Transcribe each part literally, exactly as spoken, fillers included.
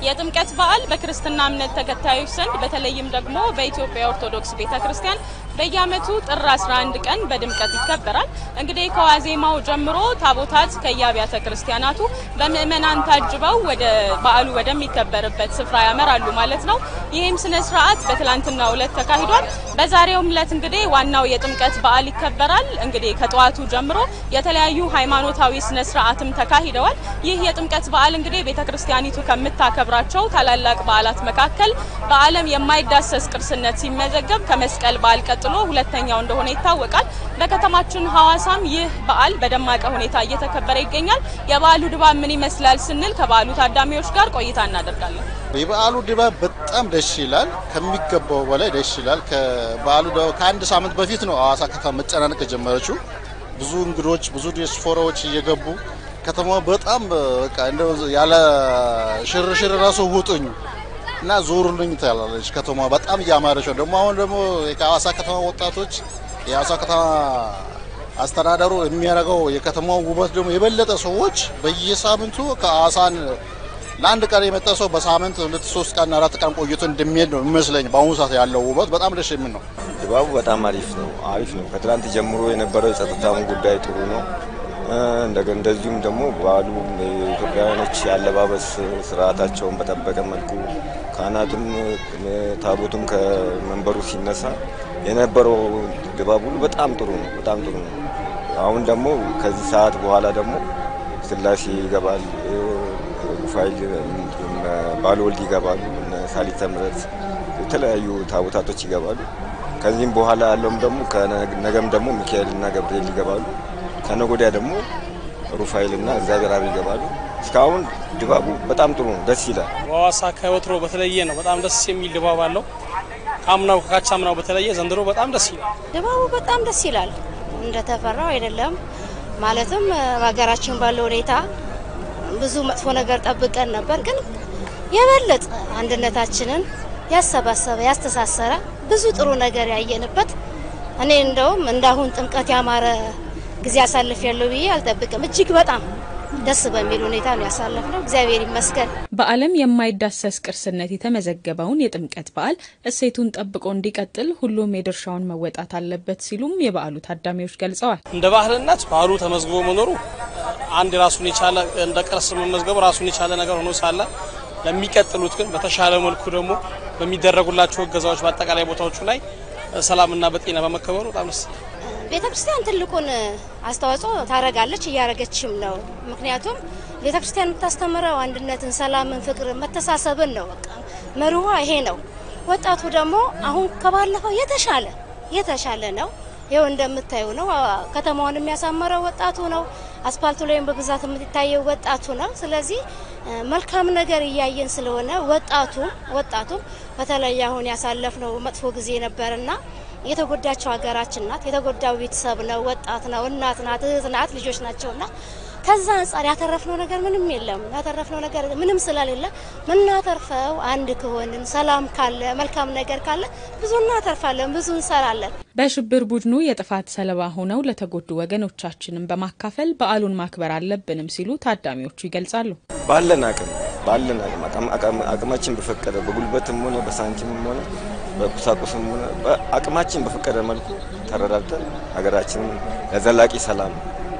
የጥምቀት በዓል በክርስትና እምነት ተከታዮች ዘንድ በተለይም ደግሞ በኢትዮጵያ ኦርቶዶክስ ቤተክርስቲያን በየዓመቱ ጥር አስራ አንድ ቀን በድምቀት ይከበራል። እንግዲህ ከዋዜማው ጀምሮ ታቦታት ከያቢያተ ክርስቲያናቱ በምእመናን ታጅበው ወደ በዓሉ ወደሚከበርበት ስፍራ ያመራሉ ማለት ነው። ይህም ስነ ስርዓት በትላንትናው ዕለት ተካሂዷል። በዛሬው ዕለት እንግዲህ ዋናው የጥምቀት በዓል ይከበራል። እንግዲህ ከጧቱ ጀምሮ የተለያዩ ሃይማኖታዊ ስነ ስርዓትም ተካሂደዋል። ይህ የጥምቀት በዓል እንግዲህ ቤተክርስቲያኒቱ ከምታከብራቸው ታላላቅ በዓላት መካከል በዓለም የማይዳሰስ ቅርስነት ሲመዘገብ ከመስቀል በዓል ቀጥሎ ሁለተኛው እንደሆነ ይታወቃል። በከተማችን ሐዋሳም ይህ በዓል በደማቀ ሁኔታ እየተከበረ ይገኛል። የበዓሉ ድባብ ምን ይመስላል ስንል ከባሉ ታዳሚዎች ጋር ቆይታ እናደርጋለን። የበዓሉ ድባብ በጣም ደስ ይላል፣ ከሚገባው በላይ ደስ ይላል። ከበዓሉ ከአንድ ሳምንት በፊት ነው ሐዋሳ ከተማ መጨናነቅ ጀመረችው። ብዙ እንግዶች ብዙ ዲያስፖራዎች እየገቡ ከተማው በጣም በቃ እንደው ያለ ሽርሽር ራሱ ውጡኝ እና ዞሩልኝ ታላለች። ከተማው በጣም ያማረች ነው። ደግሞ አሁን ደግሞ የሐዋሳ ከተማ ወጣቶች የሐዋሳ ከተማ አስተዳደሩ የሚያረጋው የከተማው ውበት ደግሞ የበለጠ ሰዎች በየሳምንቱ ከሐዋሳን ለአንድ ቀን የመጣ ሰው በሳምንት ሁለት ሶስት ቀን አራት ቀን ቆይቶ እንደሚሄድ ነው የሚመስለኝ። በአሁኑ ሰዓት ያለው ውበት በጣም ደስ የሚል ነው። ድባቡ በጣም አሪፍ ነው አሪፍ ነው። ከትላንት ጀምሮ የነበረው የጸጥታው ጉዳይ ጥሩ ነው። እንደገና እንደዚሁም ደግሞ በዓሉ የኢትዮጵያውያኖች ያለባበስ ስርዓታቸውን በጠበቀ መልኩ ካህናቱም ታቦቱም ከመንበሩ ሲነሳ የነበረው ድባቡ በጣም ጥሩ ነው በጣም ጥሩ ነው። አሁን ደግሞ ከዚህ ሰዓት በኋላ ደግሞ ስላሴ ይገባል፣ ሩፋኤል ባለወልድ ይገባሉ፣ ሳሊተ ምሕረት የተለያዩ ታቦታቶች ይገባሉ። ከዚህም በኋላ ያለውም ደግሞ ከነገም ደግሞ ሚካኤልና ገብርኤል ይገባሉ። ከነጎዲያ ደግሞ ሩፋኤልና እግዚአብሔር አብ ይገባሉ። እስካሁን ድባቡ በጣም ጥሩ ነው፣ ደስ ይላል። ሐዋሳ ከወትሮ በተለየ ነው። በጣም ደስ የሚል ድባብ አለው። ካምናው ከካቻምናው በተለየ ዘንድሮ በጣም ደስ ይላል። ድባቡ በጣም ደስ ይላል። እንደተፈራው አይደለም። ማለትም ሀገራችን ባለው ሁኔታ ብዙ መጥፎ ነገር ጠብቀን ነበር፣ ግን የበለጠ አንድነታችንን ያሰባሰበ ያስተሳሰረ ብዙ ጥሩ ነገር ያየንበት እኔ እንደውም እንዳሁን ጥምቀት ያማረ ጊዜ አሳልፍ ያለው ብዬ አልጠብቅም። እጅግ በጣም ደስ በሚል ሁኔታ ነው ያሳለፍነው። እግዚአብሔር ይመስገን። በዓለም የማይዳሰስ ቅርስነት የተመዘገበውን የጥምቀት በዓል እሴቱን ጠብቆ እንዲቀጥል ሁሉም የድርሻውን መወጣት አለበት ሲሉም የበዓሉ ታዳሚዎች ገልጸዋል። እንደ ባህልነት በዓሉ ተመዝግቦ መኖሩ አንድ ራሱን የቻለ እንደ ቅርስ መመዝገቡ ራሱን የቻለ ነገር ሆኖ ሳለ ለሚቀጥሉት ግን በተሻለ መልኩ ደግሞ በሚደረጉላቸው እገዛዎች በአጠቃላይ ቦታዎቹ ላይ ሰላምና በጤና በመከበሩ በጣም ደስ ይላል። ቤተክርስቲያን ትልቁን አስተዋጽኦ ታረጋለች እያረገችም ነው። ምክንያቱም ቤተክርስቲያን የምታስተምረው አንድነትን፣ ሰላምን፣ ፍቅርን፣ መተሳሰብን ነው። በቃ መርሆ ይሄ ነው። ወጣቱ ደግሞ አሁን ከባለፈው የተሻለ የተሻለ ነው። ይሄው እንደምታዩ ነው። ከተማውን የሚያሳምረው ወጣቱ ነው። አስፋልቱ ላይም በብዛት የምትታየው ወጣቱ ነው። ስለዚህ መልካም ነገር እያየን ስለሆነ ወጣቱ ወጣቱ በተለይ አሁን ያሳለፍነው መጥፎ ጊዜ ነበርና የተጎዳቸው ሀገራችን ናት። የተጎዳው ቤተሰብ ነው፣ ወጣት ነው፣ እናት ናት፣ እህት ናት፣ ልጆች ናቸውና ከዛ አንፃር ያተረፍነው ነገር ምንም የለም። ያተረፍነው ነገር ምንም ስለሌለ ምናተርፈው አንድ ከሆንን ሰላም ካለ መልካም ነገር ካለ ብዙ እናተርፋለን፣ ብዙ እንሰራለን። በሽብር ቡድኑ የጥፋት ሰለባ ሆነው ለተጎዱ ወገኖቻችንን በማካፈል በዓሉን ማክበር አለብንም ሲሉ ታዳሚዎቹ ይገልጻሉ። ባለን አቅም ባለን አቅም አቅማችን በፈቀደ በጉልበትም ሆነ በሳንቲምም ሆነ በቁሳቁስም ሆነ አቅማችን በፈቀደ መልኩ ተረዳድተን ሀገራችንን ለዘላቂ ሰላም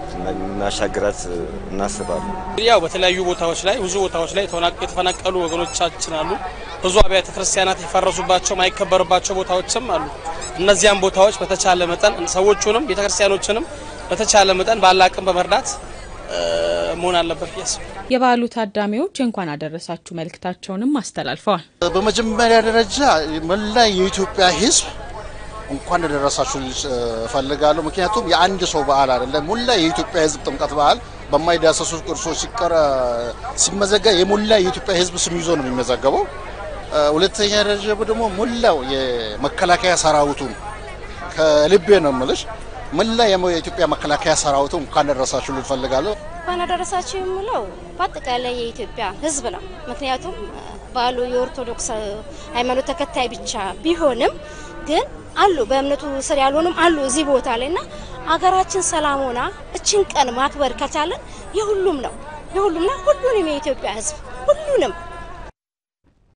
እናሻግራት እናስባለን። ያው በተለያዩ ቦታዎች ላይ ብዙ ቦታዎች ላይ የተፈናቀሉ ወገኖቻችን አሉ። ብዙ አብያተ ክርስቲያናት የፈረሱባቸው ማይከበርባቸው ቦታዎችም አሉ። እነዚያም ቦታዎች በተቻለ መጠን ሰዎቹንም ቤተክርስቲያኖችንም በተቻለ መጠን ባላቅም በመርዳት መሆን አለበት ያስ የበዓሉ ታዳሚዎች እንኳን አደረሳችሁ መልእክታቸውንም አስተላልፈዋል። በመጀመሪያ ደረጃ መላ የኢትዮጵያ ሕዝብ እንኳን አደረሳችሁ ፈልጋለሁ። ምክንያቱም የአንድ ሰው በዓል አይደለም። ሙላ የኢትዮጵያ ሕዝብ ጥምቀት በዓል በማይዳሰሱ ቅርሶች ሲቀር ሲመዘገብ የሙላ የኢትዮጵያ ሕዝብ ስም ይዞ ነው የሚመዘገበው። ሁለተኛ ደረጃ ደግሞ ሙላው የመከላከያ ሰራዊቱን ከልቤ ነው የምልሽ መላ የኢትዮጵያ መከላከያ ሰራዊቱ እንኳን አደረሳችሁ ፈልጋለሁ። እንኳን አደረሳችሁ የምለው በአጠቃላይ የኢትዮጵያ ሕዝብ ነው። ምክንያቱም በዓሉ የኦርቶዶክስ ሃይማኖት ተከታይ ብቻ ቢሆንም ግን አሉ በእምነቱ ስር ያሉንም አሉ እዚህ ቦታ ላይና አገራችን ሰላም ሆና እቺን ቀን ማክበር ከቻለን የሁሉም ነው የሁሉም ነው ሁሉንም የኢትዮጵያ ሕዝብ ሁሉንም